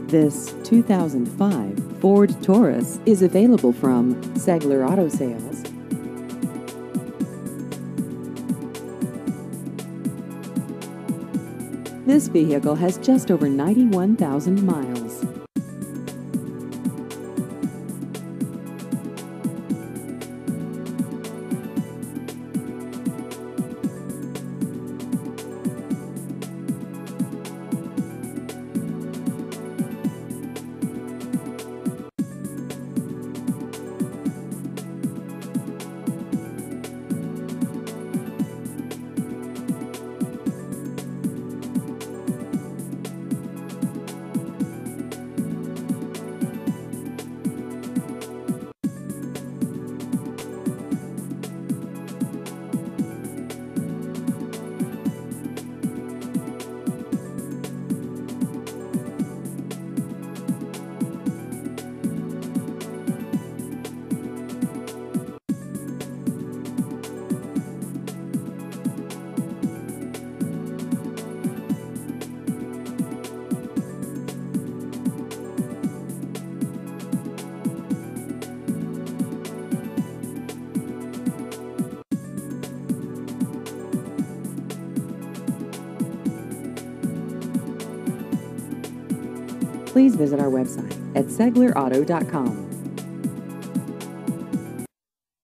This 2005 Ford Taurus is available from Segler Auto Sales. This vehicle has just over 91,000 miles. Please visit our website at seglerauto.com.